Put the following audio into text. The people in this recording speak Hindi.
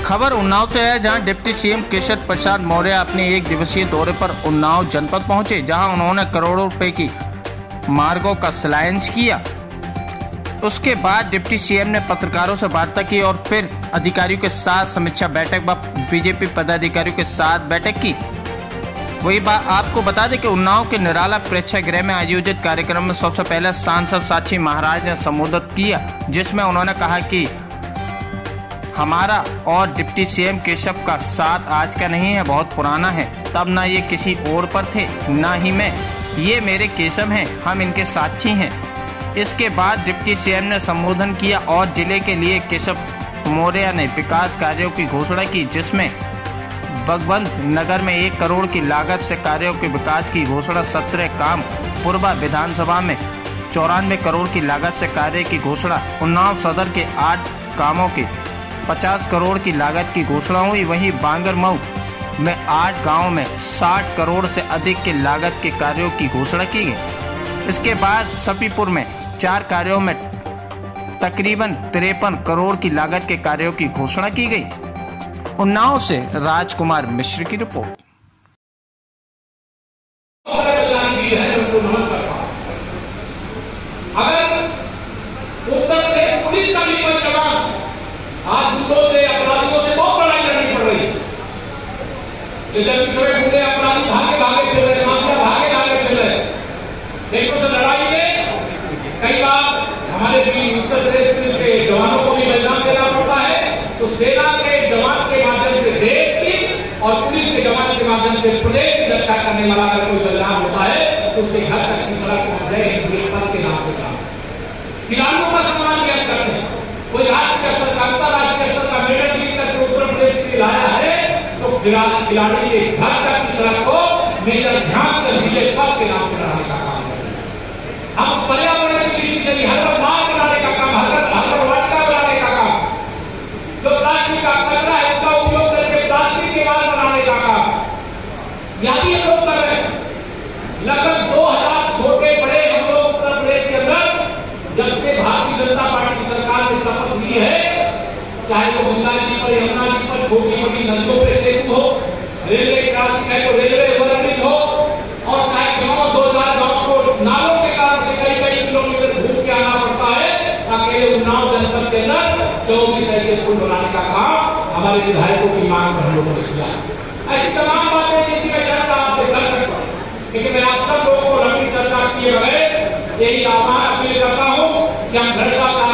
खबर उन्नाव से है, जहां डिप्टी सीएम केशव प्रसाद मौर्य अपने एक दिवसीय दौरे पर उन्नाव जनपद पहुंचे, जहां उन्होंने करोड़ों रुपए की मार्गों का शिलान्यास किया। उसके बाद डिप्टी सीएम ने पत्रकारों से वार्ता की और फिर अधिकारियों के साथ समीक्षा बैठक व बीजेपी पदाधिकारियों के साथ बैठक की। वही बात आपको बता दें कि उन्नाव के निराला प्रेक्षागृह में आयोजित कार्यक्रम में सबसे पहले सांसद साक्षी महाराज ने संबोधित किया, जिसमें उन्होंने कहा कि हमारा और डिप्टी सीएम केशव का साथ आज का नहीं है, बहुत पुराना है। तब ना ये किसी और पर थे, ना ही मैं, ये मेरे केशव हैं, हम इनके साक्षी हैं। इसके बाद डिप्टी सीएम ने संबोधन किया और जिले के लिए केशव मौर्य ने विकास कार्यों की घोषणा की, जिसमें भगवंत नगर में 1 करोड़ की लागत से कार्यों के विकास की घोषणा, 17 काम, पूर्वा विधानसभा में 94 करोड़ की लागत से कार्य की घोषणा, उन्नाव सदर के 8 कामों की 50 करोड़ की लागत की घोषणा हुई। वहीं बांगरमऊ में 8 गाँव में 60 करोड़ से अधिक की लागत के कार्यों की घोषणा की गई। इसके बाद सफीपुर में 4 कार्यों में तकरीबन 53 करोड़ की लागत के कार्यों की घोषणा की गई। उन्नाव से राजकुमार मिश्र की रिपोर्ट। अगर उत्तर प्रदेश पुलिस का भी कोई जवान आज गुंडों से, अपराधियों से बहुत लड़ाई लड़नी पड़ रही है, इधर पिछड़े बूढ़े अपराधी भागे भागे फिर रहे, माफिया भागे भागे फिर रहे, लेकिन उस लड़ाई में कई बार हमारे भी उत्तर प्रदेश पुलिस के जवानों को भी बलिदान देना पड़ता है। तो सेना के जवान के माध्यम से देश की और पुलिस के जवान के माध्यम से प्रदेश की रक्षा करने वाला अगर कोई बलिदान होता है तो उसके घर तक की सड़क पद के नाम से काम खिलाड़ियों का सम्मान व्यक्त करते हैं। कोई राष्ट्रीय स्तर का, अंतर्राष्ट्रीय स्तर का मेडल जीत कर उत्तर प्रदेश के लिए लाया है तो खिलाड़ी के घर तक की सड़क को मेजर ध्यानचंद विजय पथ के नाम से लाने का काम करते हैं। हम पर्यावरण की दृष्टि से हर मार्ग बनाने का काम, हर वाटिका बनाने का काम, जो प्लास्टिक का कचरा है उसका उपयोग करके प्लास्टिक के मार्ग बनाने का काम यह भी लोग कर रहे हैं। लगभग 2000 छोटे बड़े हम लोग उत्तर प्रदेश के अंदर जब से भारतीय जनता पार्टी की सरकार ने शपथ ली है, चाहे वो गंगा जी पर, यमुना जी पर, छोटी बड़ी नदियों पे सेतु हो, रेलवे क्रॉसिंग है तो रेलवे ओवरब्रिज हो, और चाहे गाँव 2000 गाँव को नालों के कारण से कई किलोमीटर घूम के आना पड़ता है, अकेले उन्नाव जनपद के अंदर 24 ऐसे पुल बनाने का काम हमारे विधायकों की मांग पर हम लोगों ने किया। ऐसी तमाम बातें जिनकी मैं चर्चा आपसे कर सकता हूँ, लेकिन मैं आप सब लोगों को लंबी चर्चा किए बगैर यही आह्वान अपील करता हूँ कि हम भ्रष्टाचार